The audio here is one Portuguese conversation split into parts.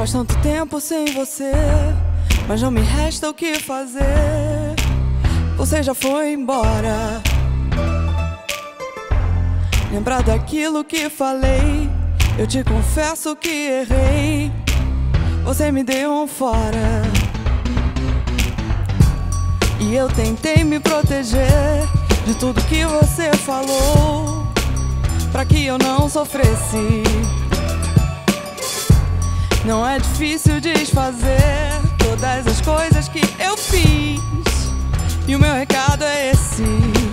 Faz tanto tempo sem você, mas não me resta o que fazer. Você já foi embora. Lembrar daquilo que falei, eu te confesso que errei. Você me deu um fora e eu tentei me proteger de tudo que você falou, pra que eu não sofresse. Não é difícil desfazer todas as coisas que eu fiz, e o meu recado é esse: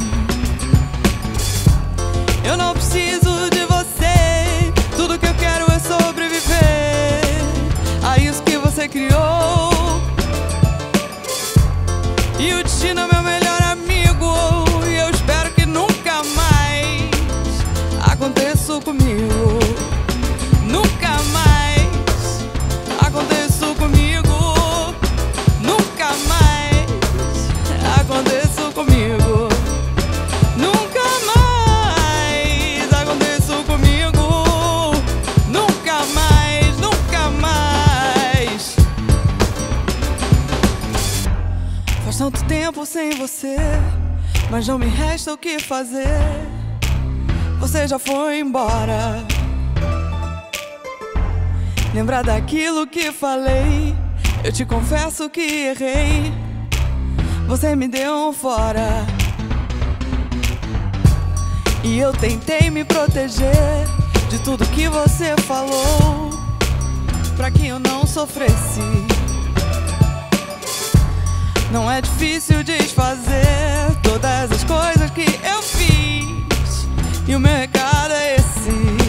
eu não preciso de você, tudo que eu quero é sobreviver a isso que você criou. E o destino é meu melhor amigo, e eu espero que nunca mais aconteça comigo. Nunca mais aconteça comigo. Nunca mais aconteça comigo. Nunca mais aconteça comigo. Nunca mais, nunca mais. Faz tanto tempo sem você, mas não me resta o que fazer. Você já foi embora. Lembrar daquilo que falei, eu te confesso que errei. Você me deu um fora e eu tentei me proteger de tudo que você falou, pra que eu não sofresse. Não é difícil desfazer todas as coisas que eu fiz, e o meu recado é esse: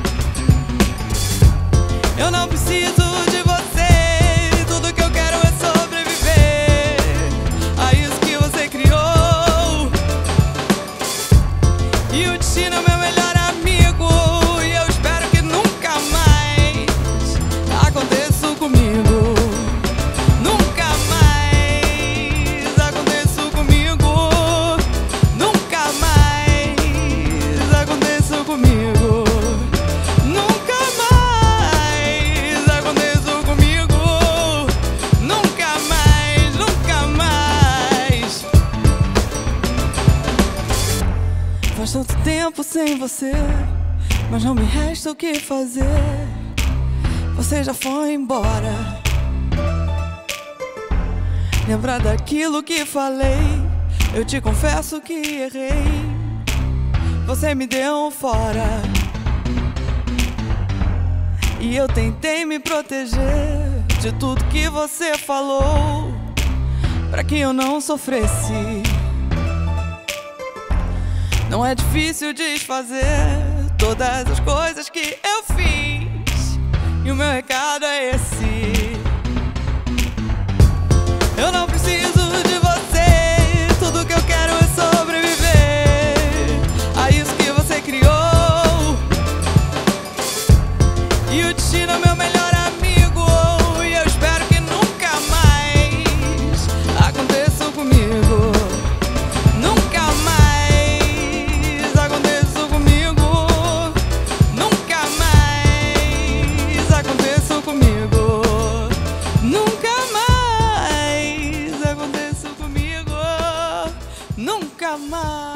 eu não preciso de você, tudo que eu quero é sobreviver a isso que você criou. E o destino é meu melhor amigo, e eu espero que nunca mais aconteça comigo. Nunca mais aconteça comigo. Nunca mais aconteça comigo. Nunca mais aconteça comigo. Nunca mais, nunca mais. Faz tanto tempo sem você, mas não me resta o que fazer. Você já foi embora. Lembrar daquilo que falei, eu te confesso que errei. Você me deu um fora e eu tentei me proteger de tudo que você falou, pra que eu não sofresse. Não é difícil desfazer todas as coisas que eu fiz, e o meu recado é esse: eu não preciso de você, tudo que eu quero é sobreviver a isso que você criou. E o destino é meu melhor amigo, e eu espero que nunca mais aconteça comigo. Nunca mais aconteça comigo. Nunca mais aconteça comigo. Nunca mais aconteça comigo. Nunca mais.